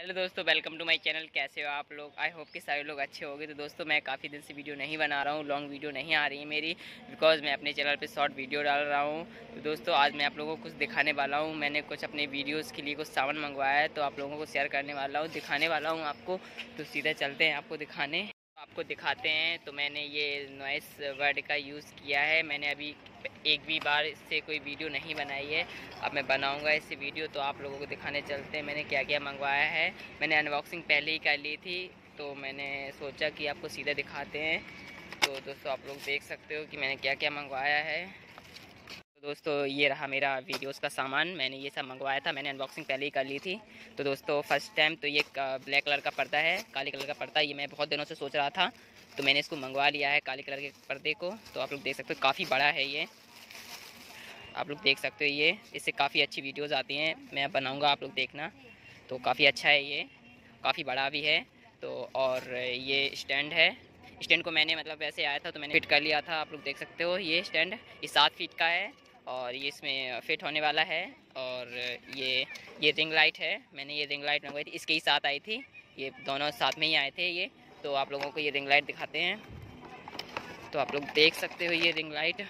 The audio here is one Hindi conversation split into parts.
हेलो दोस्तों, वेलकम टू माय चैनल। कैसे हो आप लोग? आई होप कि सारे लोग अच्छे होंगे। तो दोस्तों, मैं काफ़ी दिन से वीडियो नहीं बना रहा हूँ, लॉन्ग वीडियो नहीं आ रही है मेरी, बिकॉज़ मैं अपने चैनल पे शॉर्ट वीडियो डाल रहा हूँ। तो दोस्तों, आज मैं आप लोगों को कुछ दिखाने वाला हूँ। मैंने कुछ अपने वीडियोज़ के लिए कुछ सामान मंगवाया है, तो आप लोगों को शेयर करने वाला हूँ, दिखाने वाला हूँ आपको। तो सीधे चलते हैं आपको दिखाने, आपको दिखाते हैं। तो मैंने ये नॉइस वर्ड का यूज़ किया है। मैंने अभी एक भी बार इससे कोई वीडियो नहीं बनाई है। अब मैं बनाऊंगा इससे वीडियो, तो आप लोगों को दिखाने चलते हैं मैंने क्या क्या मंगवाया है। मैंने अनबॉक्सिंग पहले ही कर ली थी, तो मैंने सोचा कि आपको सीधे दिखाते हैं। तो दोस्तों, आप लोग देख सकते हो कि मैंने क्या क्या मंगवाया है। तो दोस्तों, ये रहा मेरा वीडियोस का सामान। मैंने ये सब मंगवाया था, मैंने अनबॉक्सिंग पहले ही कर ली थी। तो दोस्तों, फर्स्ट टाइम तो ये ब्लैक कलर का पर्दा है, काले कलर का पर्दा। ये मैं बहुत दिनों से सोच रहा था, तो मैंने इसको मंगवा लिया है, काले कलर के पर्दे को। तो आप लोग देख सकते हो काफ़ी बड़ा है ये, आप लोग देख सकते हो। ये इससे काफ़ी अच्छी वीडियोज़ आती हैं, मैं बनाऊँगा, आप लोग देखना। तो काफ़ी अच्छा है ये, काफ़ी बड़ा भी है। तो और ये स्टैंड है। स्टैंड को मैंने मतलब वैसे आया था तो मैंने फिट कर लिया था। आप लोग देख सकते हो ये स्टैंड, ये 7 फीट का है और ये इसमें फिट होने वाला है। और ये रिंग लाइट है, मैंने ये रिंग लाइट मंगवाई थी, इसके ही साथ आई थी। ये दोनों साथ में ही आए थे ये। तो आप लोगों को ये रिंग लाइट दिखाते हैं। तो आप लोग देख सकते हो ये रिंग लाइट,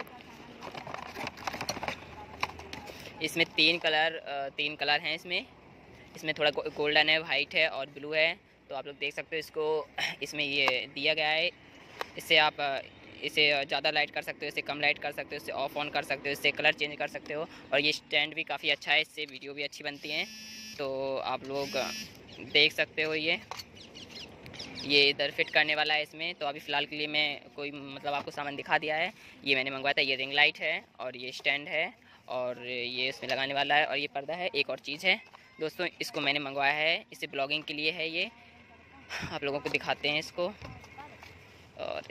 इसमें तीन कलर हैं इसमें। इसमें थोड़ा गोल्डन है, वाइट है और ब्लू है। तो आप लोग देख सकते हो इसको। इसमें ये दिया गया है, इससे आप इसे ज़्यादा लाइट कर सकते हो, इससे कम लाइट कर सकते हो, इससे ऑफ ऑन कर सकते हो, इससे कलर चेंज कर सकते हो। और ये स्टैंड भी काफ़ी अच्छा है, इससे वीडियो भी अच्छी बनती हैं। तो आप लोग देख सकते हो ये इधर फिट करने वाला है इसमें। तो अभी फ़िलहाल के लिए मैं कोई मतलब आपको सामान दिखा दिया है। ये मैंने मंगवाया था, ये रिंग लाइट है और ये स्टैंड है और ये इसमें लगाने वाला है और ये पर्दा है। एक और चीज़ है दोस्तों, इसको मैंने मंगवाया है, इसे ब्लॉगिंग के लिए है ये। आप लोगों को दिखाते हैं इसको। और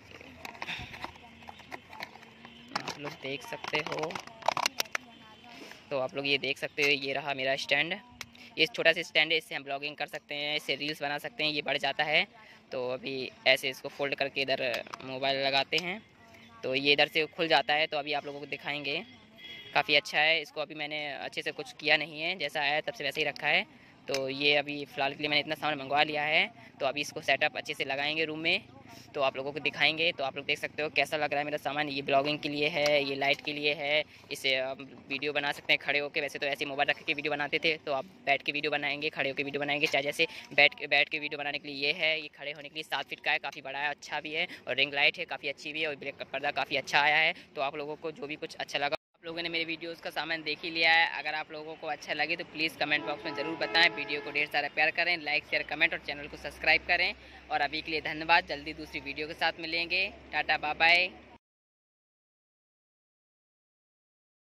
आप लोग देख सकते हो, तो आप लोग ये देख सकते हो, ये रहा मेरा स्टैंड। ये छोटा सा स्टैंड है, इससे हम ब्लॉगिंग कर सकते हैं, इससे रील्स बना सकते हैं। ये बढ़ जाता है, तो अभी ऐसे इसको फोल्ड करके इधर मोबाइल लगाते हैं तो ये इधर से खुल जाता है। तो अभी आप लोगों को दिखाएंगे, काफ़ी अच्छा है। इसको अभी मैंने अच्छे से कुछ किया नहीं है, जैसा आया तब से वैसे ही रखा है। तो ये अभी फ़िलहाल के लिए मैंने इतना सामान मंगवा लिया है। तो अभी इसको सेटअप अच्छे से लगाएंगे रूम में, तो आप लोगों को दिखाएंगे। तो आप लोग देख सकते हो कैसा लग रहा है मेरा सामान। ये ब्लॉगिंग के लिए है, ये लाइट के लिए है, इसे आप वीडियो बना सकते हैं खड़े होकर। वैसे तो ऐसे मोबाइल रख के वीडियो बनाते थे, तो आप बैठ के वीडियो बनाएंगे, खड़े होकर वीडियो बनाएंगे, चाहे जैसे बैठ के वीडियो बनाने के लिए ये है। ये खड़े होने के लिए 7 फीट का है, काफ़ी बड़ा है, अच्छा भी है। और रिंग लाइट है, काफ़ी अच्छी भी है। और ब्लैक का पर्दा काफ़ी अच्छा आया है। तो आप लोगों को जो भी कुछ अच्छा लगा, आप लोगों ने मेरे वीडियोस का सामान देख ही लिया है। अगर आप लोगों को अच्छा लगे तो प्लीज़ कमेंट बॉक्स में ज़रूर बताएं। वीडियो को ढेर सारा प्यार करें, लाइक शेयर कमेंट और चैनल को सब्सक्राइब करें। और अभी के लिए धन्यवाद, जल्दी दूसरी वीडियो के साथ मिलेंगे। Tata bye bye.